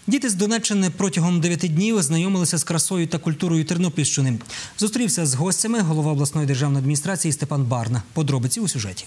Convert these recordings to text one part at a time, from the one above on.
Діти з Донеччини протягом 9 днів знайомилися з красою та культурою Тернопільщини. Зустрівся з гостями голова обласної державної адміністрації Степан Барна. Подробиці у сюжеті.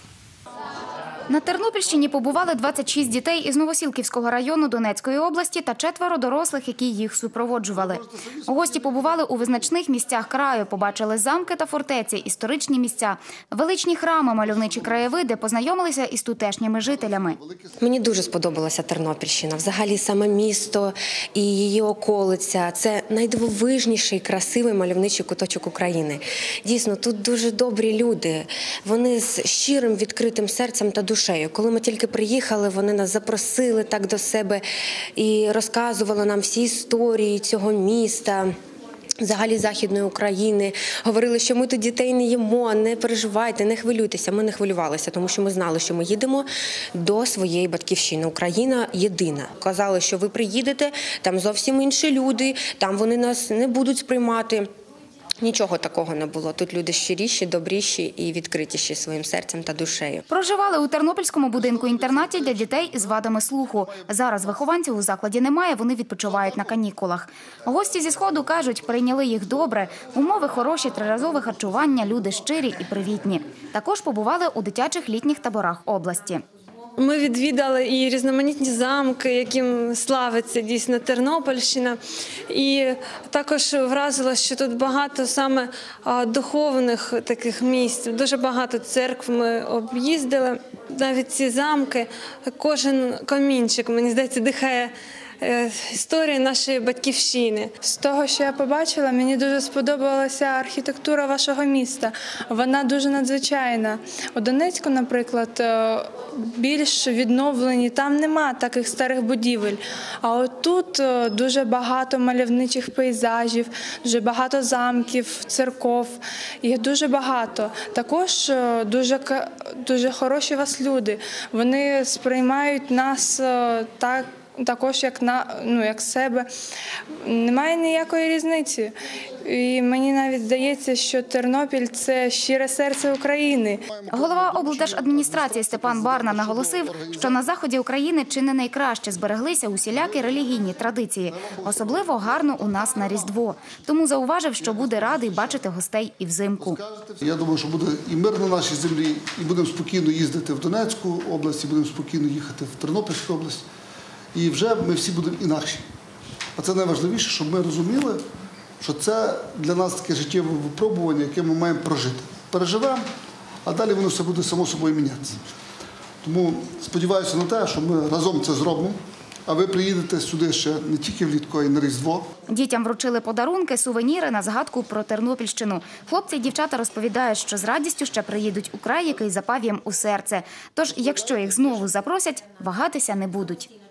На Тернопільщині побували 26 дітей із Новосілківського району Донецької області та 4 дорослих, які їх супроводжували. Гості побували у визначних місцях краю, побачили замки та фортеці, історичні місця, величні храми, мальовничі краєвиди, познайомилися із тутешніми жителями. Мені дуже сподобалася Тернопільщина. Взагалі саме місто і її околиця – це найдивовижніший, красивий мальовничий куточок України. Дійсно, тут дуже добрі люди. Вони з щирим, відкритим серцем та душею. Коли ми тільки приїхали, вони нас запросили так до себе і розказували нам всі історії цього міста, взагалі Західної України. Говорили, що ми тут дітей не їмо, не переживайте, не хвилюйтеся. Ми не хвилювалися, тому що ми знали, що ми їдемо до своєї батьківщини. Україна єдина. Казали, що ви приїдете, там зовсім інші люди, там вони нас не будуть сприймати. Нічого такого не було. Тут люди щиріші, добріші і відкритіші своїм серцем та душею. Проживали у Тернопільському будинку-інтернаті для дітей із вадами слуху. Зараз вихованців у закладі немає, вони відпочивають на канікулах. Гості зі Сходу кажуть, прийняли їх добре. Умови хороші, триразове харчування, люди щирі і привітні. Також побували у дитячих літніх таборах області. Ми відвідали і різноманітні замки, яким славиться дійсно Тернопільщина. І також вразило, що тут багато саме духовних таких місць. Дуже багато церкв ми об'їздили. Навіть ці замки, кожен камінчик, мені здається, дихає історії нашої батьківщини. З того, що я побачила, мені дуже сподобалася архітектура вашого міста. Вона дуже надзвичайна. У Донецьку, наприклад, більш відновлені, там нема таких старих будівель. А от тут дуже багато мальовничих пейзажів, дуже багато замків, церков. Їх дуже багато. Також дуже хороші у вас люди. Вони сприймають нас також як себе. Немає ніякої різниці. І мені навіть здається, що Тернопіль – це щире серце України. Голова облдержадміністрації Степан Барна наголосив, що на заході України чи не найкраще збереглися усілякі релігійні традиції. Особливо гарно у нас на Різдво. Тому зауважив, що буде радий бачити гостей і взимку. Я думаю, що буде і мир на нашій землі, і будемо спокійно їздити в Донецьку область, і будемо спокійно їхати в Тернопільську область. І вже ми всі будемо інакші. А це найважливіше, щоб ми розуміли, що це для нас таке життєве випробування, яке ми маємо прожити. Переживемо, а далі воно все буде само собою мінятися. Тому сподіваюся на те, що ми разом це зробимо, а ви приїдете сюди ще не тільки влітку, а й на Різдво. Дітям вручили подарунки, сувеніри на згадку про Тернопільщину. Хлопці і дівчата розповідають, що з радістю ще приїдуть у край, який запав їм у серце. Тож, якщо їх знову запросять, вагатися не будуть.